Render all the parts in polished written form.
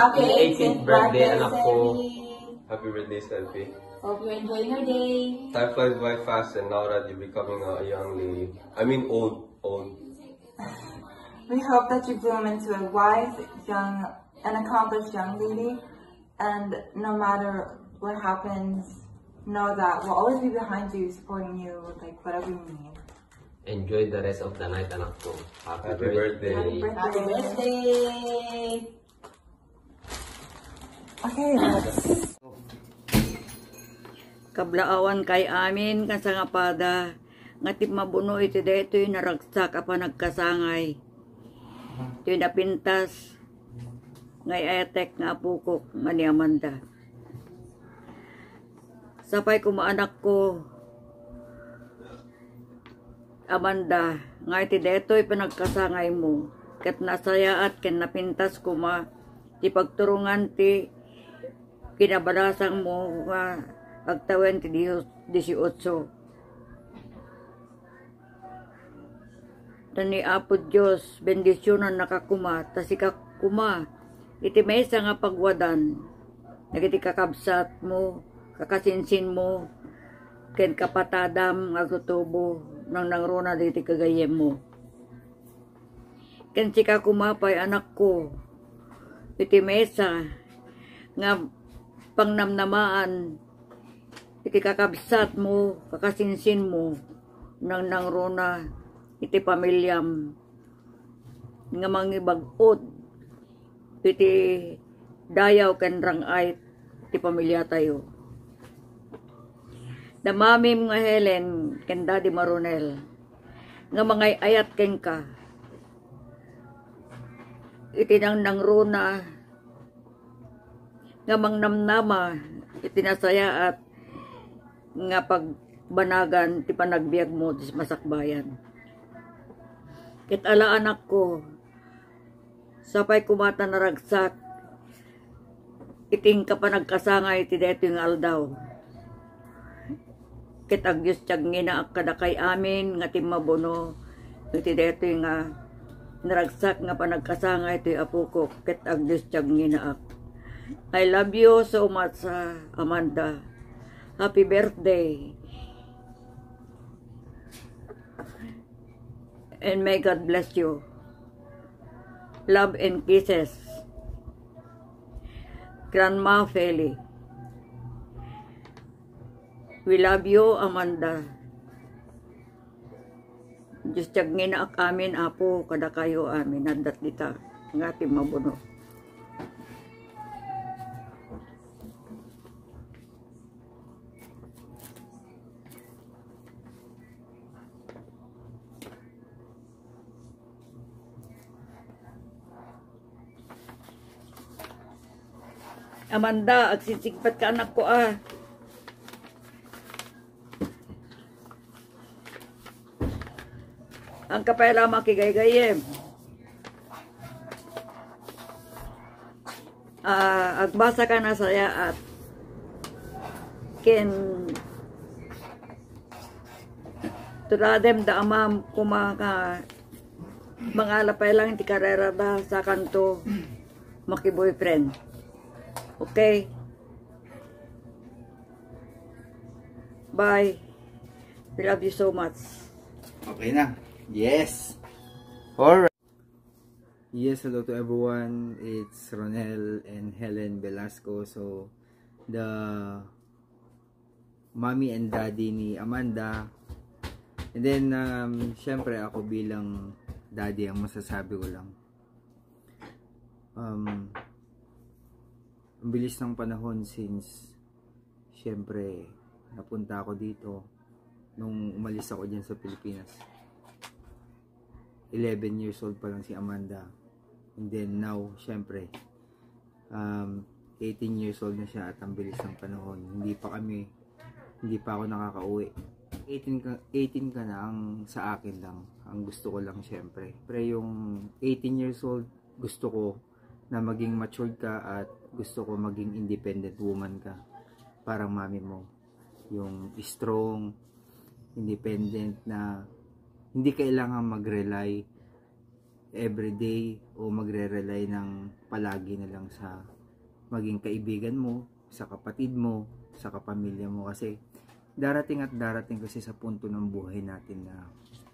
Happy 18th birthday, anak ko. Happy birthday, Selfie. Hope you're enjoying your day. Time flies by fast, and now that you're becoming a young lady, old. We hope that you bloom into a wise, young, and accomplished young lady. And no matter what happens, know that we'll always be behind you, supporting you with like whatever you need. Enjoy the rest of the night, anak ko. Happy birthday. Happy birthday. Happy birthday. Okay, let's. Kablaawan kay amin kan sa ngapada ngatip mabuno iti daytoy naragsak apa nagkasangay. Ito'y napintas ngay ayatek nga pukok nga ni Amanda. Sapay kumaanak ko Amanda, nga iti daytoy panagkasangay mo. Ket nasaya at ken napintas kuma ti pagturungan ti kinabarasang mo nga agtawan ti 18. Tani Apo Diyos, bendisyonan nakakuma, tasika kuma, iti maysa nga pagwadan, nagiti kakabsat mo, kakasinsin mo, ken kapatadam nga tutubo, nang nangruna diti kagayem mo. Ken sika kumapay anak ko, iti maysa nga pangnamnamaan, iti kakabsat mo, kakasinsin mo, nang nangruna, iti pamilyam, nga mangibagot, iti dayaw ken rangay, iti pamilya tayo. Damamim nga Helen, ken Daddy Maronel, nga mga ayat ken ka, iti nang nangruna, nga mangnamnama, iti nasaya at nga pagbanagan ti panagbiag mo ti masakbayan. Ket ala anak ko, sapay kumata naragsak, iting kapanagkasangay ti deto yung aldaw. Ket agyos tiyag nginaak kadakay amin nga timabono, iti deto yung naragsak nga panagkasangay ti apuko, ket agyos tiyag nginaak. I love you so much, Amanda. Happy birthday. And may God bless you. Love and kisses. Grandma Feli. We love you, Amanda. Diyos tiyag nginaak amin, Apo, kada kayo amin. Nadat dita. Nga ti mabuno. Amanda, agsisigpat ka anak ko Ang kapela makigay-gayem. Agbasa ka na saya at ken turadem da amam kumaka mga lapay lang ti karera da sa kanto maki-boyfriend. Okay. Bye. We love you so much. Okay na. Yes. Alright. Yes, hello to everyone. It's Ronel and Helen Velasco. So, the mommy and daddy ni Amanda. And then, syempre ako bilang daddy, ang masasabi ko lang. Ang bilis ng panahon since syempre napunta ako dito nung umalis ako dyan sa Pilipinas. 11 years old pa lang si Amanda, and then now syempre 18 years old na siya at ang bilis ng panahon. Hindi pa ako nakakauwi. 18 ka na, ang sa akin lang, ang gusto ko lang syempre, pero yung 18 years old gusto ko na maging matured ka at gusto ko maging independent woman ka. Parang mami mo. Yung strong, independent na hindi kailangan mag-rely everyday o magre-rely ng palagi na lang sa maging kaibigan mo, sa kapatid mo, sa kapamilya mo, kasi darating at darating kasi sa punto ng buhay natin na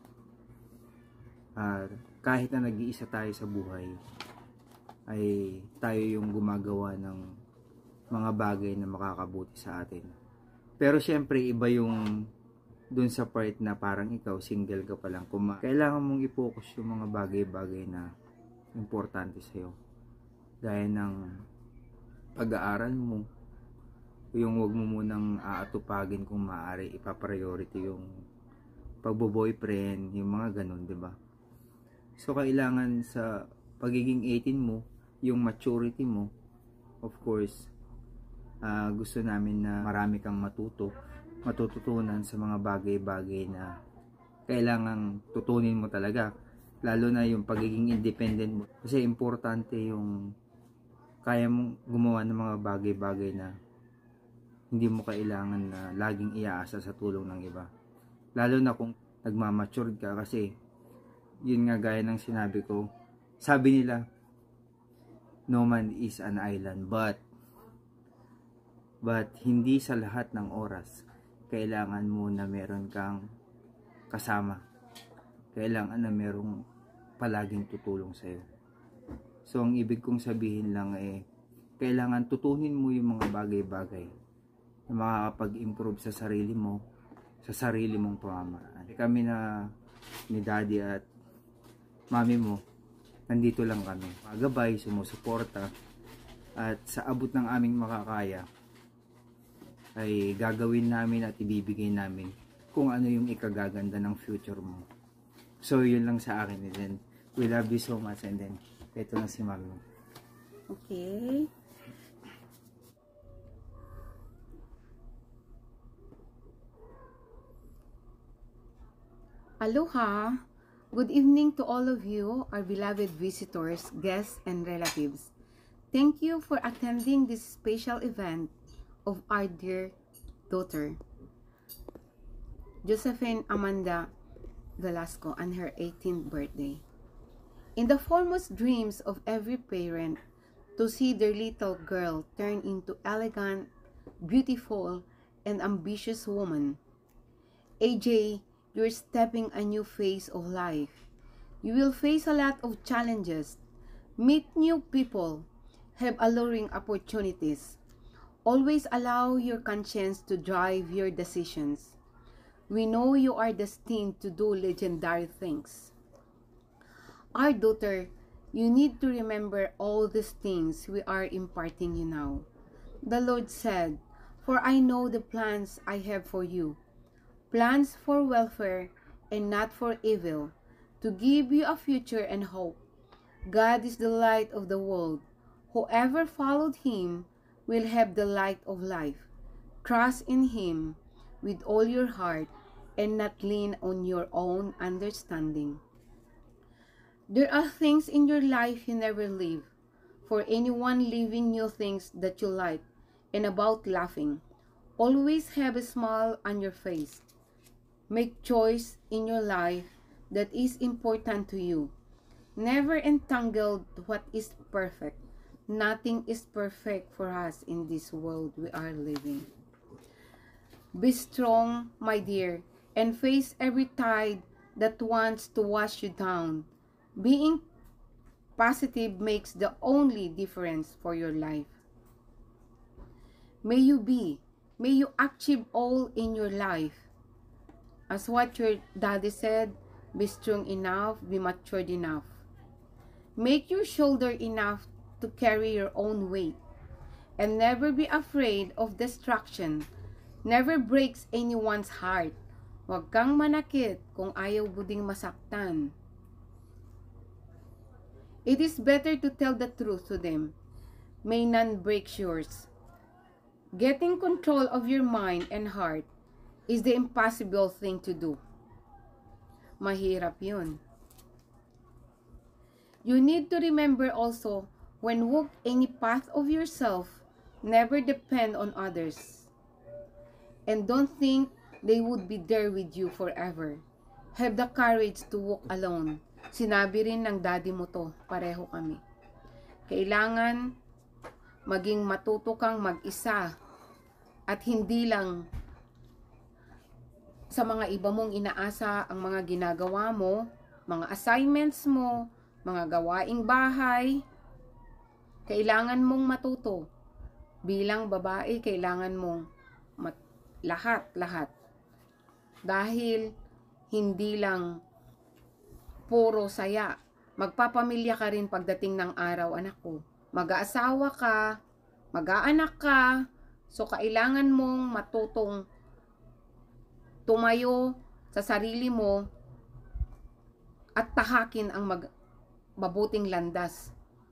kahit na nag-iisa tayo sa buhay, ay tayo yung gumagawa ng mga bagay na makakabuti sa atin. Pero syempre iba yung dun sa part na parang ikaw single ka pa lang, kailangan mong i-focus yung mga bagay-bagay na importante sa'yo, gaya ng pag-aaral mo, yung wag mo munang aatupagin kung maaari, ipa-priority yung pagbo-boyfriend, yung mga ganun, di ba? So kailangan sa pagiging 18 mo, yung maturity mo, of course, gusto namin na marami kang matututunan sa mga bagay-bagay na kailangang tutunin mo talaga, lalo na yung pagiging independent mo, kasi importante yung kaya mong gumawa ng mga bagay-bagay na hindi mo kailangan na laging iaasa sa tulong ng iba, lalo na kung nagmamature ka. Kasi yun nga, gaya ng sinabi ko, sabi nila no man is an island, but hindi sa lahat ng oras kailangan mo na meron kang kasama, kailangan na merong palaging tutulong sa'yo. So ang ibig kong sabihin lang kailangan tutunin mo yung mga bagay-bagay na makakapag-improve sa sarili mo, sa sarili mong pamamaraan. Kami na ni Daddy at Mami mo, nandito lang kami, magabay, sumusuporta, at sa abot ng aming makakaya ay gagawin namin at ibibigay namin kung ano yung ikagaganda ng future mo. So yun lang sa akin, and then we love you so much, and then ito na si Mami mo. Okay. Aloha! Good evening to all of you, our beloved visitors, guests, and relatives. Thank you for attending this special event of our dear daughter, Josephine Amanda Velasco, on her 18th birthday. In the foremost dreams of every parent, to see their little girl turn into elegant, beautiful, and ambitious woman. AJ, you're stepping a new phase of life. You will face a lot of challenges, meet new people, have alluring opportunities. Always allow your conscience to drive your decisions. We know you are destined to do legendary things. Our daughter, you need to remember all these things we are imparting you now. The Lord said, "For I know the plans I have for you, plans for welfare and not for evil, to give you a future and hope." God is the light of the world. Whoever followed Him will have the light of life. Trust in Him with all your heart and not lean on your own understanding. There are things in your life you never leave. For anyone living new things that you like and about laughing, always have a smile on your face. Make choice in your life that is important to you. Never entangled what is perfect. Nothing is perfect for us in this world we are living. Be strong, my dear, and face every tide that wants to wash you down. Being positive makes the only difference for your life. May you achieve all in your life. As what your daddy said, be strong enough, be matured enough. Make your shoulder enough to carry your own weight. And never be afraid of destruction. Never breaks anyone's heart. Huwag kang manakit kung ayaw buding masaktan. It is better to tell the truth to them. May none break yours. Getting control of your mind and heart is the impossible thing to do. Mahirap yun. You need to remember also, when walk any path of yourself, never depend on others. And don't think they would be there with you forever. Have the courage to walk alone. Sinabi rin ng daddy mo to, pareho kami. Kailangan maging matuto kang mag-isa at hindi lang sa mga iba mong inaasa ang mga ginagawa mo, mga assignments mo, mga gawaing bahay. Kailangan mong matuto. Bilang babae, kailangan mong lahat. Dahil hindi lang puro saya. Magpapamilya ka rin pagdating ng araw, anak ko. Mag-aasawa ka, mag-aanak ka, so kailangan mong matutong tumayo sa sarili mo at tahakin ang mabuting landas.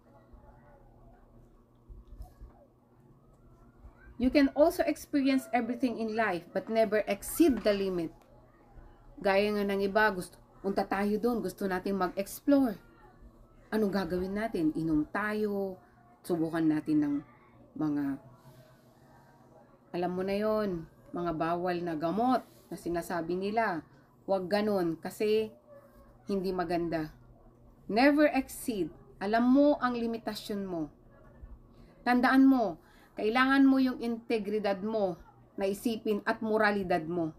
You can also experience everything in life but never exceed the limit. Gaya nga ng iba, punta tayo doon, gusto natin mag-explore. Anong gagawin natin? Inom tayo, subukan natin ng mga, alam mo na yon, mga bawal na gamot na sinasabi nila. Huwag ganun kasi hindi maganda. Never exceed. Alam mo ang limitasyon mo. Tandaan mo, kailangan mo yung integridad mo na isipin at moralidad mo.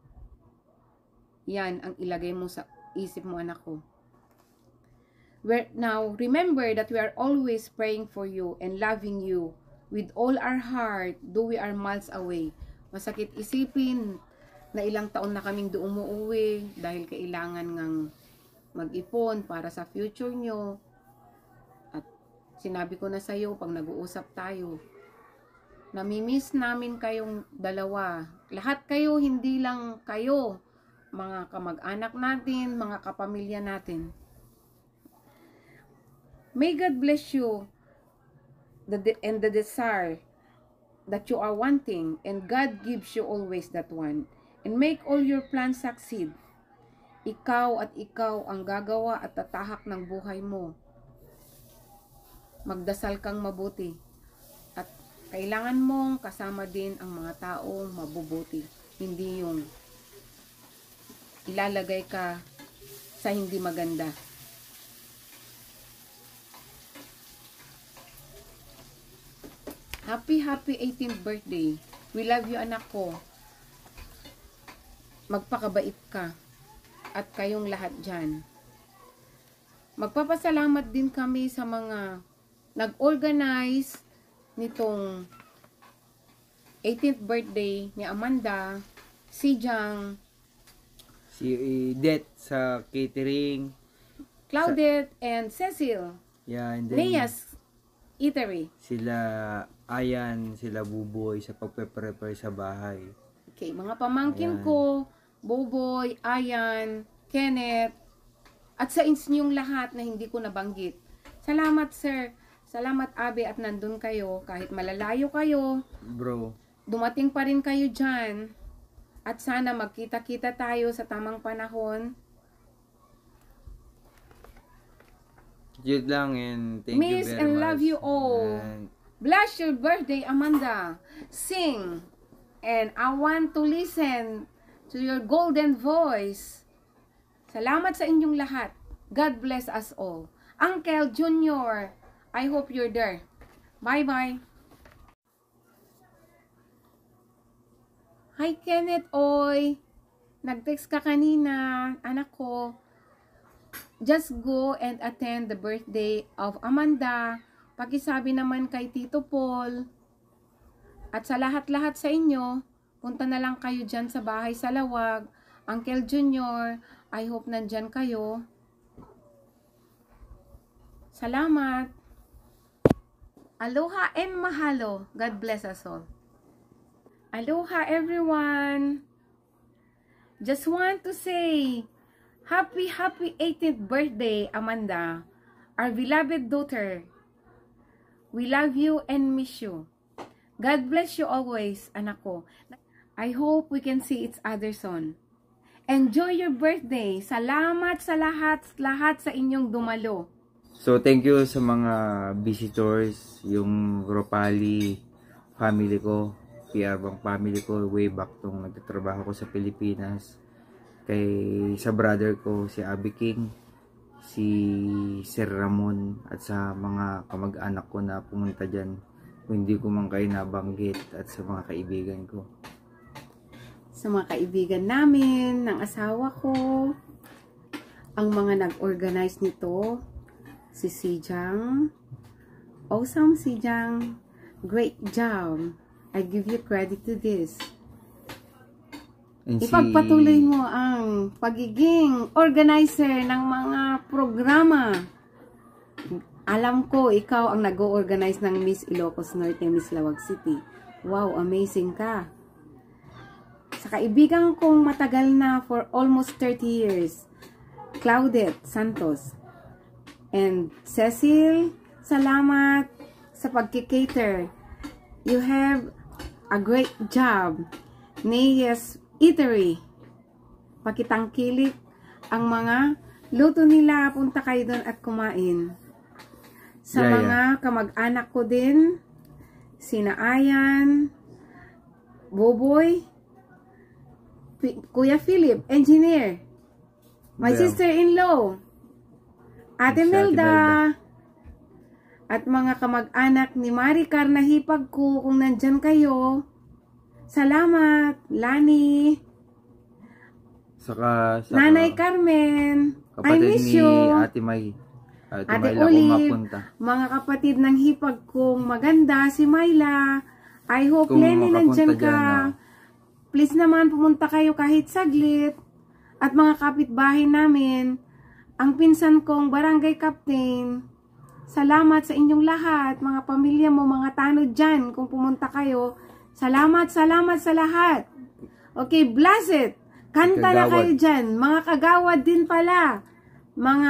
Yan ang ilagay mo sa isip mo, anak ko. Now, remember that we are always praying for you and loving you with all our heart, though we are miles away. Masakit isipin na ilang taon na kaming doon umuwi dahil kailangan ngang mag-ipon para sa future nyo. At sinabi ko na sa iyo pag nag-uusap tayo, namimiss namin kayong dalawa. Lahat kayo, hindi lang kayo, mga kamag-anak natin, mga kapamilya natin. May God bless you and the desire that you are wanting, and God gives you always that one. And make all your plans succeed. Ikaw at ikaw ang gagawa at tatahak ng buhay mo. Magdasal kang mabuti. At kailangan mong kasama din ang mga taong mabubuti. Hindi yung ilalagay ka sa hindi maganda. Happy 18th birthday. We love you, anak ko. Magpakabait ka. At kayong lahat dyan. Magpapasalamat din kami sa mga nag-organize nitong 18th birthday ni Amanda, si Jang, Si Det sa catering. Claudette, and Cecil. Yeah, and then Neas Eatery. sila Ayan, sila Buboy sa pagpe-prepare sa bahay. Okay, mga pamangkin Ayan. ko, Boboy, Ayan, Kenneth, at sa inyong lahat na hindi ko nabanggit. Salamat, sir. Salamat, Abe, at nandun kayo. Kahit malalayo kayo, Bro, dumating pa rin kayo dyan. At sana magkita-kita tayo sa tamang panahon. yun lang, and thank you Miss very and much. love you all. And Bless your birthday, Amanda. Sing. And I want to listen to your golden voice. Salamat sa inyong lahat. God bless us all. Uncle Junior, I hope you're there. Bye-bye. Hi, Kenneth Oy. Nag-text ka kanina, anak ko. Just go and attend the birthday of Amanda. Pakisabi naman kay Tito Paul. At sa lahat-lahat sa inyo, punta na lang kayo dyan sa bahay sa Lawag. Uncle Junior, I hope nandyan kayo. Salamat. Aloha and mahalo. God bless us all. Aloha everyone. Just want to say, happy 18th birthday, Amanda, our beloved daughter. We love you and miss you. God bless you always, anak ko. I hope we can see each other soon. Enjoy your birthday. Salamat sa lahat sa inyong dumalo. so thank you sa mga visitors, yung Ropali family ko, PR Bang family ko, way back nung nagtatrabaho ko sa Pilipinas. Sa brother ko, si Abby King, si Sir Ramon, at sa mga kamag-anak ko na pumunta dyan kung hindi ko man kayo nabanggit, at sa mga kaibigan ko. Sa mga kaibigan namin, ng asawa ko, ang mga nag-organize nito, si Sijang. Awesome, Sijang. Great job. I give you credit to this. And Ipagpatuloy mo ang pagiging organizer ng mga programa. Alam ko, ikaw ang nag-organize ng Miss Ilocos Norte, Miss Lawag City. Wow, amazing ka. Sa kaibigan kong matagal na for almost 30 years, Claudette Santos. And Cecil, salamat sa pagkikater. You have a great job. Neyes Eatery. Pakitangkilik ang mga luto nila. Punta kayo doon at kumain. Sa mga kamag-anak ko din, sina Ayan, Boboy, Kuya Philip, engineer, my sister-in-law, Ate Melda, at mga kamag-anak ni Maricar na hipag ko kung nandyan kayo. Salamat, Lani. saka Nanay Carmen, I kapatid miss ni you. Ate May. Ate Ate Mayla kung Olive, mapunta. mga kapatid ng hipag kong maganda, si Myla. I hope Kung Lenny nandyan makapunta ka. dyan, Please naman pumunta kayo kahit saglit. At mga kapitbahay namin, ang pinsan kong barangay captain, salamat sa inyong lahat, mga pamilya mo, mga tanod dyan, kung pumunta kayo. Salamat, salamat sa lahat. Okay, bless it. Kanta na kayo dyan. Mga kagawad din pala. Mga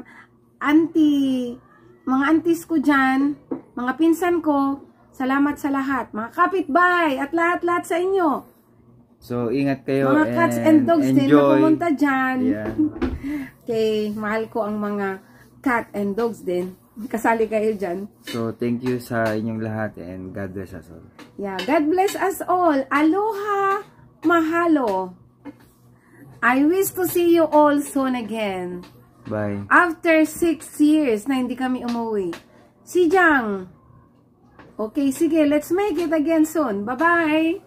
aunties ko dyan, mga pinsan ko, salamat sa lahat. Mga kapitbahay at lahat-lahat sa inyo. So, ingat kayo. Mga cats and dogs din na enjoy. pumunta dyan. Yeah. Okay, mahal ko ang mga cat and dogs din. Kasali kayo dyan. So, thank you sa inyong lahat and God bless us all. Yeah, God bless us all. Aloha, mahalo. I wish to see you all soon again. Bye. After 6 years na hindi kami umuwi. Si Jang. Okay, sige, let's make it again soon. Bye-bye.